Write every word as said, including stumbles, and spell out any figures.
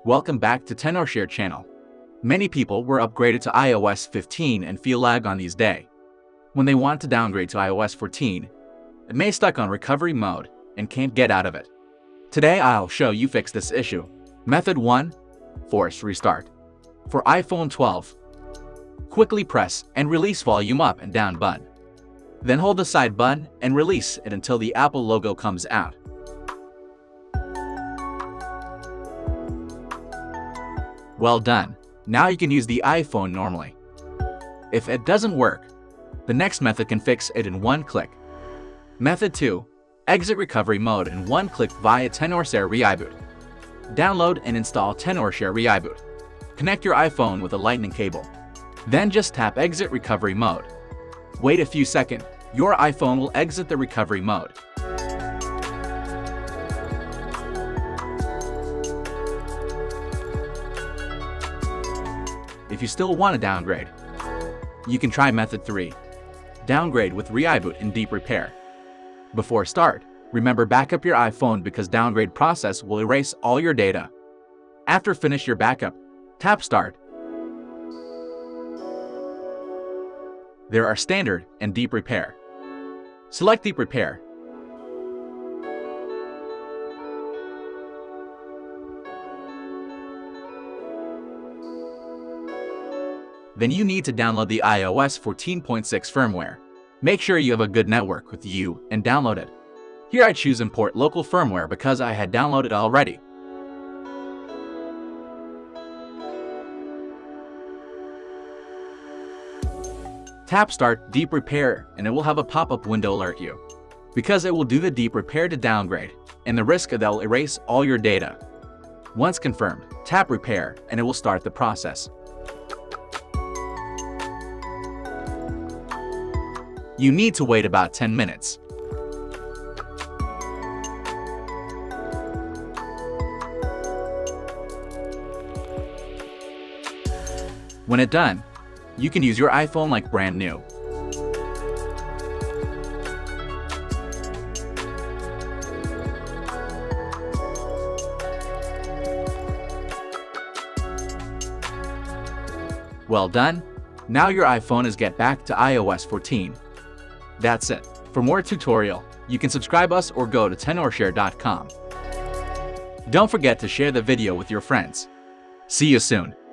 Welcome back to Tenorshare channel. Many people were upgraded to i O S fifteen and feel lag on these days. When they want to downgrade to i O S fourteen, it may stuck on recovery mode and can't get out of it. Today I'll show you fix this issue. Method one. Force restart. For iPhone twelve, quickly press and release volume up and down button. Then hold the side button and release it until the Apple logo comes out. Well done. Now you can use the iPhone normally. If it doesn't work, the next method can fix it in one click. Method two. Exit recovery mode in one click via Tenorshare ReiBoot. Download and install Tenorshare ReiBoot. Connect your iPhone with a lightning cable. Then just tap exit recovery mode. Wait a few seconds. Your iPhone will exit the recovery mode. If you still want to downgrade, you can try method three. Downgrade with ReiBoot in deep repair. Before start, remember backup your iPhone because downgrade process will erase all your data. After finish your backup, tap start. There are standard and deep repair. Select deep repair. Then you need to download the i O S fourteen point six firmware. Make sure you have a good network with you and download it. Here I choose import local firmware because I had downloaded already. Tap start deep repair and it will have a pop-up window alert you, because it will do the deep repair to downgrade and the risk that they'll erase all your data. Once confirmed, tap repair and it will start the process. You need to wait about ten minutes. When it's done, you can use your iPhone like brand new. Well done. Now your iPhone is get back to i O S fourteen. That's it. For more tutorial, you can subscribe us or go to tenorshare dot com. Don't forget to share the video with your friends. See you soon.